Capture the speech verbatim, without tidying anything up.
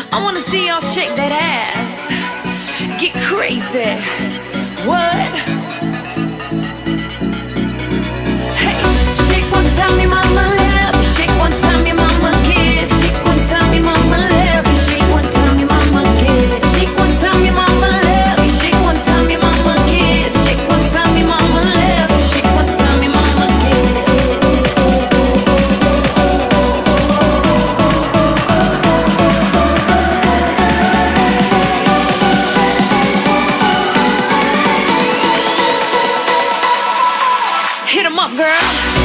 I wanna see y'all shake that ass. Get crazy. What? Hey, shake one time, your mama love. Shake one time, your mama give. Shake one time, your mama love. Shake one time, your mama give. Shake one time, your mama love. Shake one time, your mama give. Shake one time, your mama love. Shake one time, your mama give. Hit 'em up, girl.